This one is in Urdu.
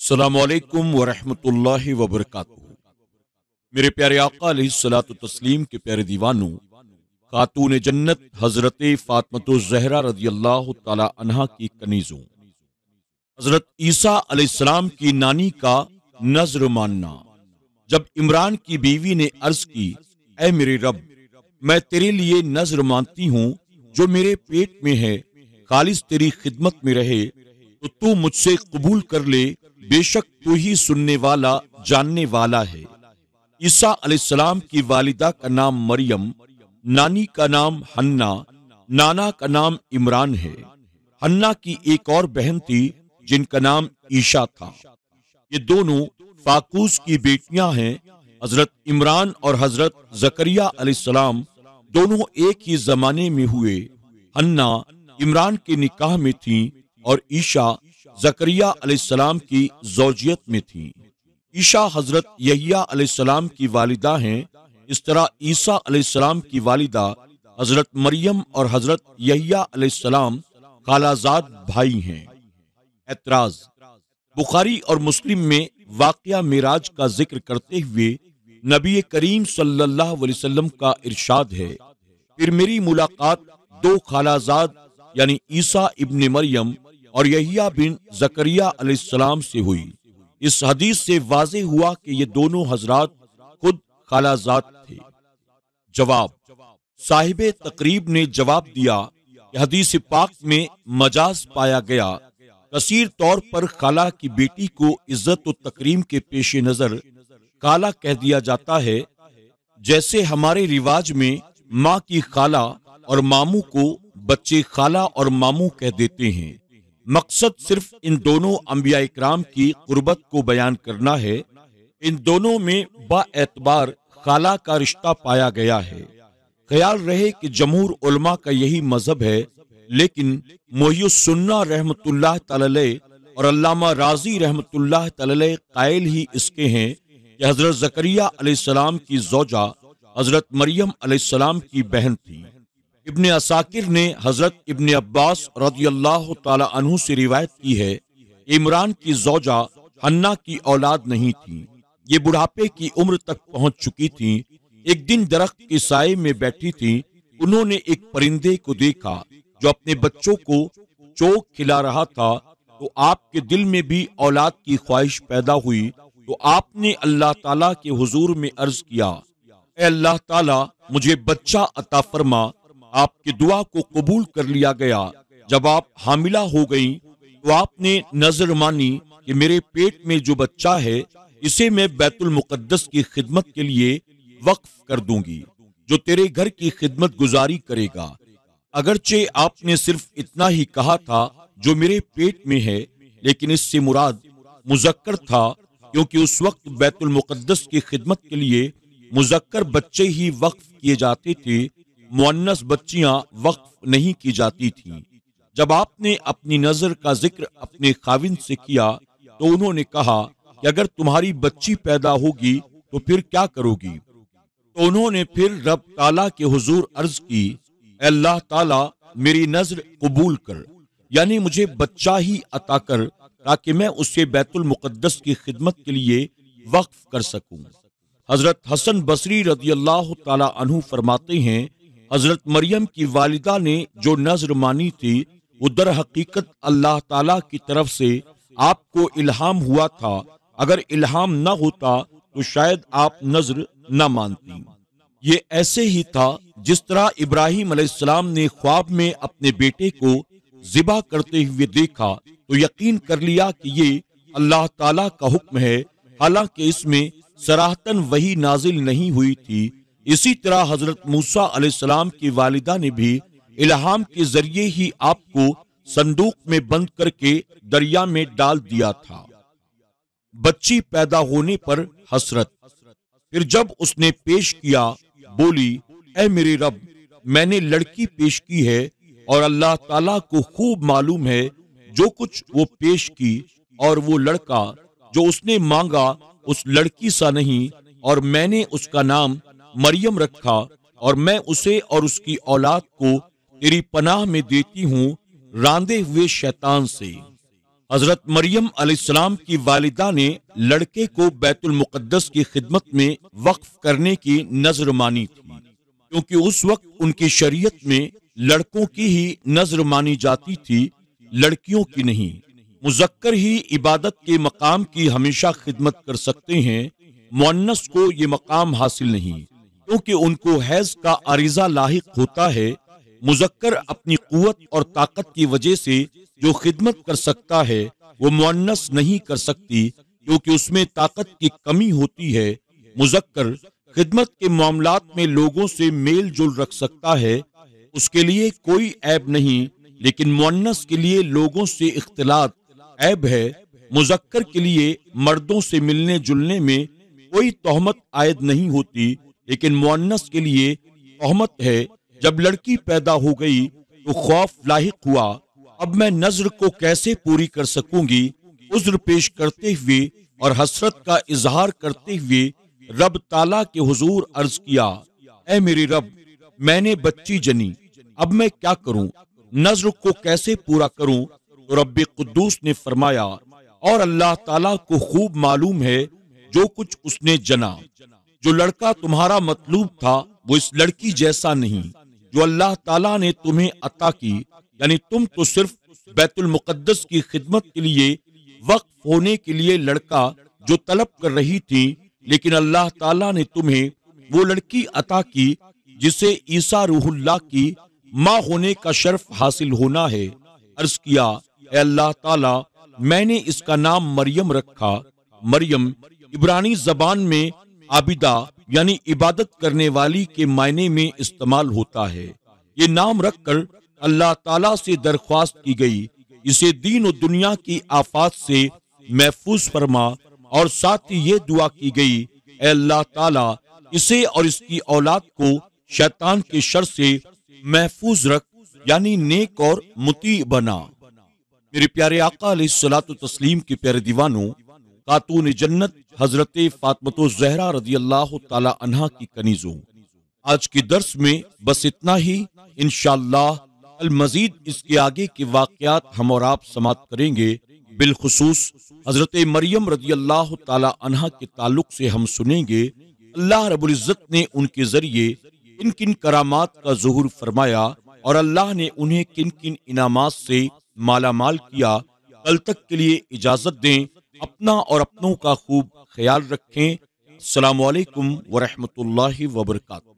السلام علیکم ورحمۃ اللہ وبرکاتہ۔ میرے پیارے آقا علیہ الصلوۃ والتسلیم کے پیارے دیوانوں، خاتون جنت حضرت فاطمۃ الزہرا رضی اللہ تعالی عنہا کی کنیزوں، حضرت عیسیٰ علیہ السلام کی نانی کا نذر ماننا۔ جب عمران کی بیوی نے عرض کی، اے میرے رب، میں تیرے لیے نذر مانتی ہوں جو میرے پیٹ میں ہے، خالص تیری خدمت میں رہے تو مجھ سے قبول کر لے، بے شک تو ہی سننے والا جاننے والا ہے۔ عیسیٰ علیہ السلام کی والدہ کا نام مریم، نانی کا نام حنا، نانا کا نام عمران ہے۔ حنا کی ایک اور بہن تھی جن کا نام عیشا تھا۔ یہ دونوں فاقوس کی بیٹیاں ہیں۔ حضرت عمران اور حضرت زکریا علیہ السلام دونوں ایک ہی زمانے میں ہوئے۔ حنا عمران کے نکاح میں تھیں اور عیشا زکریا علیہ السلام کی زوجیت میں تھی۔ عیشا حضرت یحییٰ علیہ السلام کی والدہ ہیں۔ اس طرح عیسیٰ علیہ السلام کی والدہ حضرت مریم اور حضرت یحییٰ علیہ السلام خالہ زاد بھائی ہیں۔ اعتراض: بخاری اور مسلم میں واقعہ معراج کا ذکر کرتے ہوئے نبی کریم صلی اللہ علیہ وسلم کا ارشاد ہے، پھر میری ملاقات دو خالہ زاد یعنی عیسیٰ ابن مریم اور یحییٰ بن زکریا علیہ السلام سے ہوئی۔ اس حدیث سے واضح ہوا کہ یہ دونوں حضرات خود خالہ زاد تھے۔ جواب: صاحب تقریب نے جواب دیا کہ حدیث پاک میں مجاز پایا گیا۔ کثیر طور پر خالہ کی بیٹی کو عزت و تکریم کے پیش نظر خالہ کہہ دیا جاتا ہے، جیسے ہمارے رواج میں ماں کی خالہ اور ماموں کو بچے خالہ اور ماموں کہہ دیتے ہیں۔ مقصد صرف ان دونوں انبیاء اکرام کی قربت کو بیان کرنا ہے۔ ان دونوں میں با اعتبار خالہ کا رشتہ پایا گیا ہے۔ خیال رہے کہ جمہور علماء کا یہی مذہب ہے، لیکن محی السنہ رحمۃ اللہ تعالی علیہ اور علامہ رازی رحمۃ اللہ تعالی علیہ قائل ہی اس کے ہیں کہ حضرت زکریا علیہ السلام کی زوجہ حضرت مریم علیہ السلام کی بہن تھی۔ ابن عساکر نے حضرت ابن عباس رضی اللہ تعالی عنہ سے روایت کی ہے، عمران کی زوجہ حنا کی اولاد نہیں تھی۔ یہ بڑھاپے کی عمر تک پہنچ چکی تھی۔ ایک دن درخت کے سائے میں بیٹھی تھی، انہوں نے ایک پرندے کو دیکھا جو اپنے بچوں کو چوک کھلا رہا تھا، تو آپ کے دل میں بھی اولاد کی خواہش پیدا ہوئی، تو آپ نے اللہ تعالیٰ کے حضور میں عرض کیا، اے اللہ تعالیٰ، مجھے بچہ عطا فرما۔ آپ کی دعا کو قبول کر لیا گیا۔ جب آپ حاملہ ہو گئیں تو آپ نے نذر مانی کہ میرے پیٹ میں جو بچہ ہے اسے میں بیت المقدس کی خدمت کے لیے وقف کر دوں گی، جو تیرے گھر کی خدمت گزاری کرے گا۔ اگرچہ آپ نے صرف اتنا ہی کہا تھا جو میرے پیٹ میں ہے، لیکن اس سے مراد مذکر تھا، کیونکہ اس وقت بیت المقدس کی خدمت کے لیے مذکر بچے ہی وقف کیے جاتے تھے، مؤنث بچیاں وقف نہیں کی جاتی تھیں۔ جب آپ نے اپنی نظر کا ذکر اپنے خاوند سے کیا تو انہوں نے کہا کہ اگر تمہاری بچی پیدا ہوگی تو پھر کیا کرو گی؟ تو انہوں نے پھر رب تعالیٰ کے حضور عرض کی، اے اللہ تعالیٰ، میری نذر قبول کر، یعنی مجھے بچہ ہی عطا کر تاکہ میں اسے بیت المقدس کی خدمت کے لیے وقف کر سکوں۔ حضرت حسن بصری رضی اللہ تعالیٰ عنہ فرماتے ہیں، حضرت مریم کی والدہ نے جو نذر مانی تھی وہ در حقیقت اللہ تعالیٰ کی طرف سے آپ کو الہام ہوا تھا۔ اگر الہام نہ ہوتا تو شاید آپ نذر نہ مانتی۔ یہ ایسے ہی تھا جس طرح ابراہیم علیہ السلام نے خواب میں اپنے بیٹے کو ذبح کرتے ہوئے دیکھا تو یقین کر لیا کہ یہ اللہ تعالیٰ کا حکم ہے، حالانکہ اس میں صراحتاً وحی نازل نہیں ہوئی تھی۔ اسی طرح حضرت موسیٰ علیہ السلام کی والدہ نے بھی الہام کے ذریعے ہی آپ کو صندوق میں بند کر کے دریا میں ڈال دیا تھا۔ بچی پیدا ہونے پر حسرت۔ پھر جب اس نے پیش کیا، بولی، اے میرے رب، میں نے لڑکی پیش کی ہے اور اللہ تعالیٰ کو خوب معلوم ہے جو کچھ وہ پیش کی، اور وہ لڑکا جو اس نے مانگا اس لڑکی سا نہیں، اور میں نے اس کا نام مریم رکھا، اور میں اسے اور اس کی اولاد کو تیری پناہ میں دیتی ہوں راندے ہوئے شیطان سے۔ حضرت مریم علیہ السلام کی والدہ نے لڑکے کو بیت المقدس کی خدمت میں وقف کرنے کی نذر مانی تھی، کیونکہ اس وقت ان کی شریعت میں لڑکوں کی ہی نذر مانی جاتی تھی، لڑکیوں کی نہیں۔ مذکر ہی عبادت کے مقام کی ہمیشہ خدمت کر سکتے ہیں، مؤنث کو یہ مقام حاصل نہیں، کیونکہ ان کو حیض کا عارضہ لاحق ہوتا ہے۔ مذکر اپنی قوت اور طاقت کی وجہ سے جو خدمت کر سکتا ہے وہ مؤنث نہیں کر سکتی، کیونکہ اس میں طاقت کی کمی ہوتی ہے۔ مذکر خدمت کے معاملات میں لوگوں سے میل جول رکھ سکتا ہے، اس کے لیے کوئی عیب نہیں، لیکن مؤنث کے لیے لوگوں سے اختلاط عیب ہے۔ مذکر کے لیے مردوں سے ملنے جلنے میں کوئی تہمت عائد نہیں ہوتی، لیکن مؤنث کے لیے تہمت ہے۔ جب لڑکی پیدا ہو گئی تو خوف لاحق ہوا، اب میں نذر کو کیسے پوری کر سکوں گی؟ عذر پیش کرتے ہوئے اور حسرت کا اظہار کرتے ہوئے رب تعالیٰ کے حضور عرض کیا، اے میرے رب، میں نے بچی جنی، اب میں کیا کروں؟ نذر کو کیسے پورا کروں؟ تو رب قدوس نے فرمایا، اور اللہ تعالیٰ کو خوب معلوم ہے جو کچھ اس نے جنا۔ جو لڑکا تمہارا مطلوب تھا وہ اس لڑکی جیسا نہیں جو اللہ تعالیٰ نے تمہیں عطا کی، یعنی تم تو صرف بیت المقدس کی خدمت کے لیے وقف ہونے کے لیے لڑکا جو طلب کر رہی تھی، لیکن اللہ تعالیٰ نے تمہیں وہ لڑکی عطا کی جسے عیسیٰ روح اللہ کی ماں ہونے کا شرف حاصل ہونا ہے۔ عرض کیا، اے اللہ تعالیٰ، میں نے اس کا نام مریم رکھا۔ مریم عبرانی زبان میں عابدہ یعنی عبادت کرنے والی کے معنی میں استعمال ہوتا ہے۔ یہ نام رکھ کر اللہ تعالیٰ سے درخواست کی گئی اسے دین و دنیا کی آفات سے محفوظ فرما، اور ساتھ ہی یہ دعا کی گئی، اے اللہ تعالیٰ، اسے اور اس کی اولاد کو شیطان کے شر سے محفوظ رکھ، یعنی نیک اور مطیع بنا۔ میرے پیارے آقا علیہ الصلوۃ والتسلیم کے پیارے دیوانوں، خاتون جنت حضرت فاطمہ الزہرا رضی اللہ تعالی عنہا کی کنیزوں، آج کے درس میں بس اتنا ہی۔ انشاءاللہ المزید اس کے آگے کے واقعات ہم اور آپ سماعت کریں گے۔ بالخصوص حضرت مریم رضی اللہ تعالی عنہا کے تعلق سے ہم سنیں گے اللہ رب العزت نے ان کے ذریعے کن کن کرامات کا ظہور فرمایا اور اللہ نے انہیں کن کن انعامات سے مالا مال کیا۔ کل تک کے لیے اجازت دیں، اپنا اور اپنوں کا خوب خیال رکھیں۔ السلام علیکم ورحمۃ اللہ وبرکاتہ۔